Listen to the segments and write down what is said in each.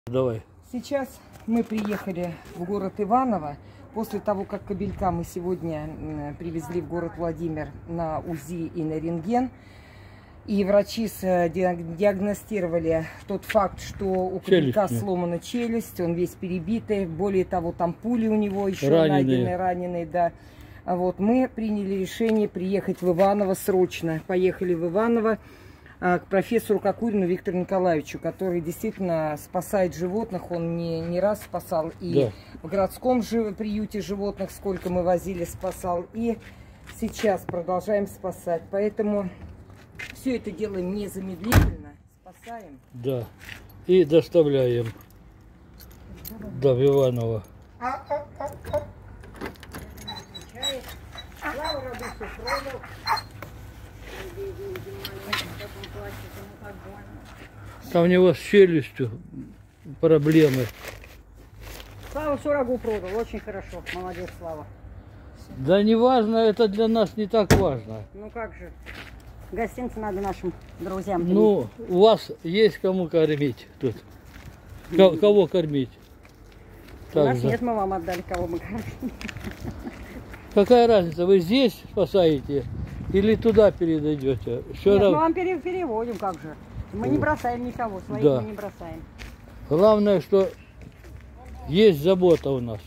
Давай. Сейчас мы приехали в город Иваново. После того, как кобелька мы сегодня привезли в город Владимир на УЗИ и на рентген. И врачи диагностировали тот факт, что у кобелька сломана челюсть, он весь перебитый. Более того, там пули у него еще найдены, раненые, да. Вот, мы приняли решение приехать в Иваново срочно. Поехали в Иваново к профессору Кокурину Виктору Николаевичу, который действительно спасает животных. Он не раз спасал и в городском приюте животных, сколько мы возили, спасал. И сейчас продолжаем спасать. Поэтому все это делаем незамедлительно. Спасаем. Да. И доставляем до Иванова. Там у него с челюстью проблемы. Слава все рагу продал, очень хорошо. Молодец, Слава. Да не важно, это для нас не так важно. Ну как же, гостинцы надо нашим друзьям. Ну, у вас есть кому кормить тут? Кого кормить? У нас нет, мы вам отдали, кого мы кормим. Какая разница, вы здесь спасаете или туда передадете? Нет, мы вам переводим, как же. Мы не бросаем никого, своих мы не бросаем. Главное, что есть забота у нас.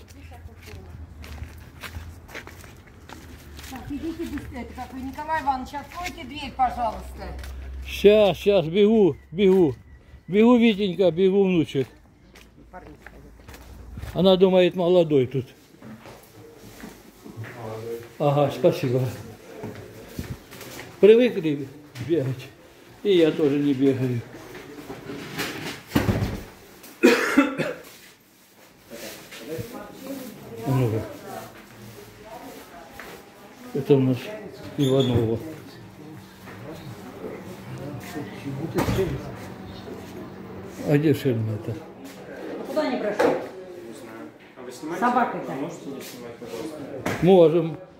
Так, идите быстрее. Николай Иванович, откройте дверь, пожалуйста. Сейчас, бегу, Витенька, бегу, внучек. Она думает, молодой тут. Ага, спасибо. Привыкли бегать. И я тоже не бегаю. Ну, это у нас Иванова. А где шельма-то? Куда не прошел? Собака-то. Можем.